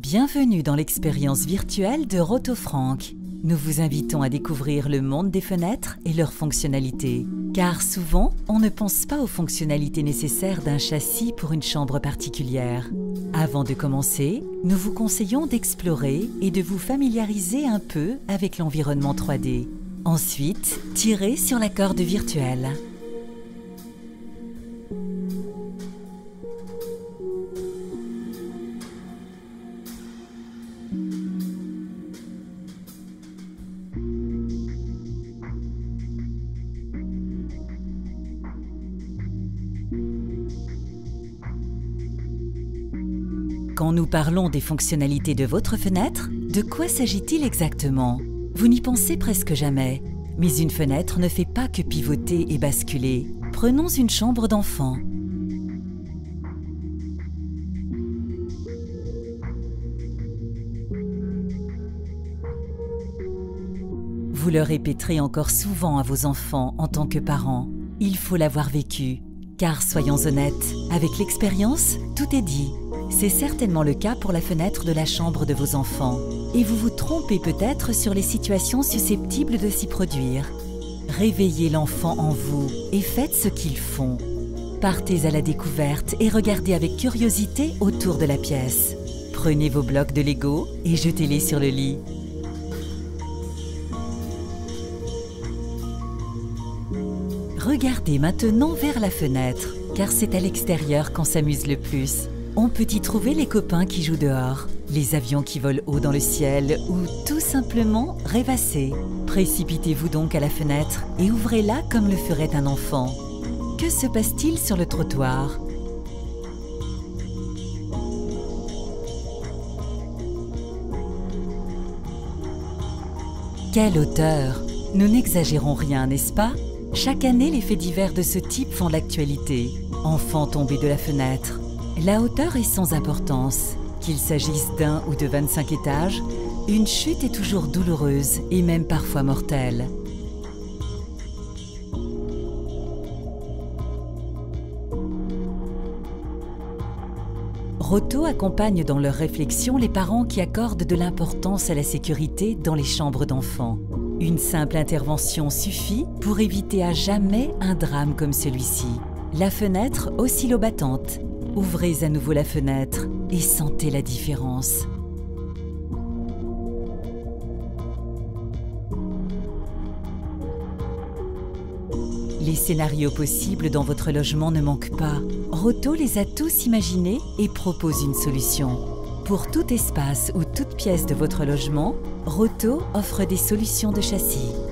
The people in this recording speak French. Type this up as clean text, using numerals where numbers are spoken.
Bienvenue dans l'expérience virtuelle de Rotofrank. Nous vous invitons à découvrir le monde des fenêtres et leurs fonctionnalités. Car souvent, on ne pense pas aux fonctionnalités nécessaires d'un châssis pour une chambre particulière. Avant de commencer, nous vous conseillons d'explorer et de vous familiariser un peu avec l'environnement 3D. Ensuite, tirez sur la corde virtuelle. Quand nous parlons des fonctionnalités de votre fenêtre, de quoi s'agit-il exactement? Vous n'y pensez presque jamais. Mais une fenêtre ne fait pas que pivoter et basculer. Prenons une chambre d'enfant. Vous le répéterez encore souvent à vos enfants en tant que parents. Il faut l'avoir vécu. Car soyons honnêtes, avec l'expérience, tout est dit. C'est certainement le cas pour la fenêtre de la chambre de vos enfants. Et vous vous trompez peut-être sur les situations susceptibles de s'y produire. Réveillez l'enfant en vous et faites ce qu'ils font. Partez à la découverte et regardez avec curiosité autour de la pièce. Prenez vos blocs de Lego et jetez-les sur le lit. Regardez maintenant vers la fenêtre, car c'est à l'extérieur qu'on s'amuse le plus. On peut y trouver les copains qui jouent dehors, les avions qui volent haut dans le ciel ou tout simplement rêvasser. Précipitez-vous donc à la fenêtre et ouvrez-la comme le ferait un enfant. Que se passe-t-il sur le trottoir? Quelle hauteur! Nous n'exagérons rien, n'est-ce pas? Chaque année, les faits divers de ce type font l'actualité. Enfants tombés de la fenêtre. La hauteur est sans importance. Qu'il s'agisse d'un ou de 25 étages, une chute est toujours douloureuse et même parfois mortelle. Roto accompagne dans leur réflexion les parents qui accordent de l'importance à la sécurité dans les chambres d'enfants. Une simple intervention suffit pour éviter à jamais un drame comme celui-ci. La fenêtre oscillobattante. Ouvrez à nouveau la fenêtre et sentez la différence. Les scénarios possibles dans votre logement ne manquent pas. Roto les a tous imaginés et propose une solution. Pour tout espace ou toute pièce de votre logement, Roto offre des solutions de châssis.